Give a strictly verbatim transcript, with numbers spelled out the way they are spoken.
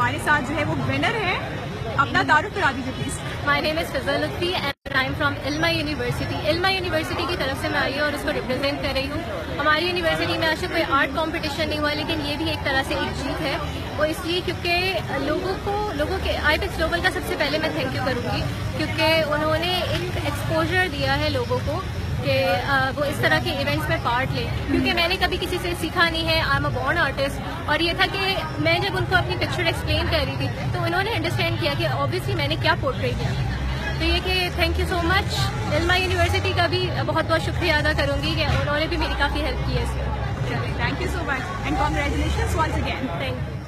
हमारे साथ जो है वो विनर है, अपना तारुफ करा दीजिए please. My name is Fiza Lutfi and I am from Ilma university. Ilma university की तरफ से मैं आई हूँ और उसको रिप्रेजेंट कर रही हूँ। हमारी यूनिवर्सिटी में आज कोई आर्ट कंपटीशन नहीं हुआ, लेकिन ये भी एक तरह से एक जीत है। वो इसलिए क्योंकि लोगों को लोगों के आईबेक्स ग्लोबल का सबसे पहले मैं थैंक यू करूँगी, क्योंकि उन्होंने एक एक्सपोजर दिया है लोगों को कि वो इस तरह के इवेंट्स में पार्ट लें। क्योंकि मैंने कभी किसी से सीखा नहीं है, I am a born artist, और ये था कि मैं जब उनको अपनी पिक्चर एक्सप्लेन कर रही थी तो उन्होंने अंडरस्टैंड किया कि ऑब्वियसली मैंने क्या पोर्ट्रे किया। तो ये कि thank you so much. Ilma university का भी बहुत बहुत शुक्रिया अदा करूँगी कि उन्होंने भी मेरी काफ़ी हेल्प की है इसमें। Thank you so much and congratulations once again. Thank you.